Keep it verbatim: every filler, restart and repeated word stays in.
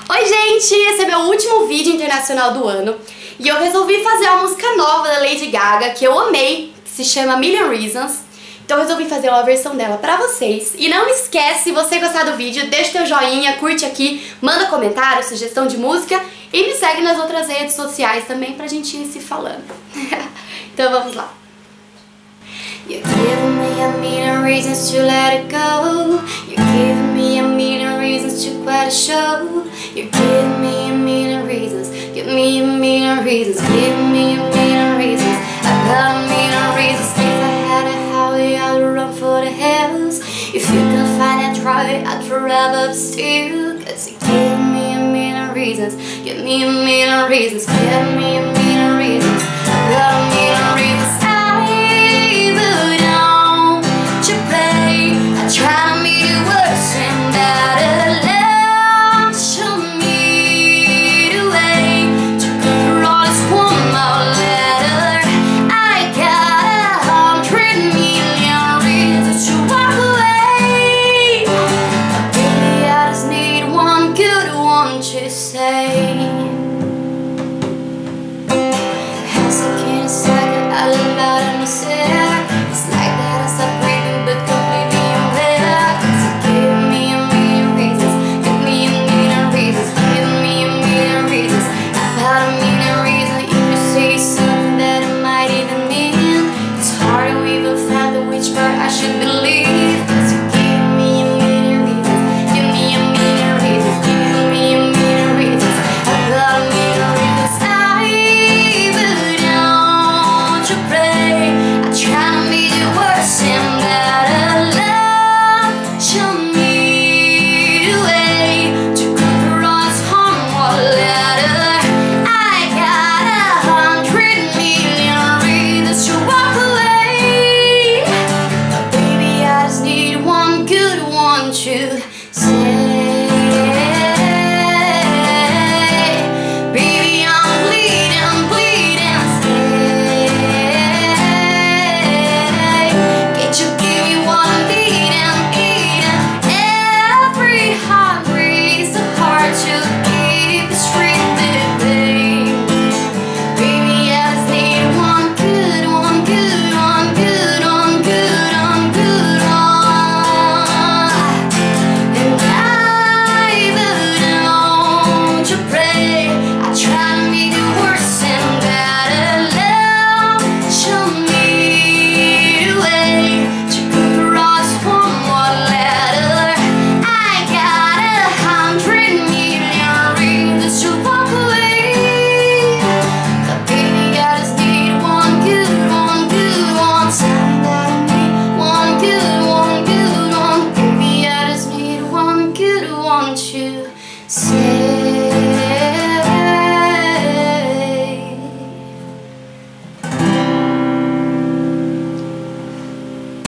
Oi gente, esse é meu último vídeo internacional do ano e eu resolvi fazer uma música nova da Lady Gaga que eu amei, que se chama Million Reasons. Então eu resolvi fazer uma versão dela pra vocês. E não esquece, se você gostar do vídeo, deixa teu joinha, curte aqui, manda comentário, sugestão de música e me segue nas outras redes sociais também pra gente ir se falando. Então vamos lá. You're giving me a million reasons to let it go. You're giving me a million reasons to quit a show. You're giving me a million reasons. Give me a million reasons. Give me a million reasons. I got a million reasons. If I had a highway, I'd run for the hills. If you can find it right, I'd forever be still. Cause you give me a million reasons. Give me a million reasons. Give me a million reasons. I got a million reasons. To say